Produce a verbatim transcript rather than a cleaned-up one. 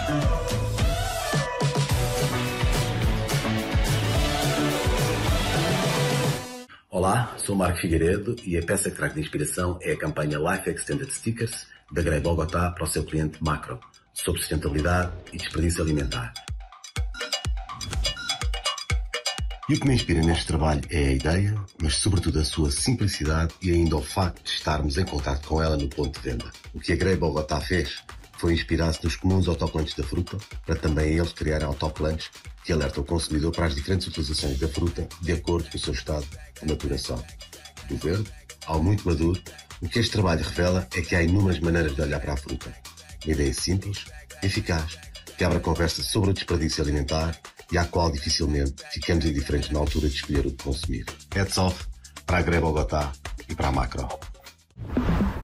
Olá, sou Marco Figueiredo e a peça que trago de inspiração é a campanha Life Extended Stickers da Grey Bogotá para o seu cliente Macro, sobre sustentabilidade e desperdício alimentar. E o que me inspira neste trabalho é a ideia, mas sobretudo a sua simplicidade e ainda o facto de estarmos em contato com ela no ponto de venda. O que a Grey Bogotá fez foi inspirar-se nos comuns autocolantes da fruta, para também eles criarem autocolantes que alertam o consumidor para as diferentes utilizações da fruta de acordo com o seu estado de maturação. Do verde ao muito maduro, o que este trabalho revela é que há inúmeras maneiras de olhar para a fruta. Uma ideia simples, eficaz, que abre a conversa sobre o desperdício alimentar e à qual dificilmente ficamos indiferentes na altura de escolher o que consumir. Hats off para a Grey Bogotá e para a Macro.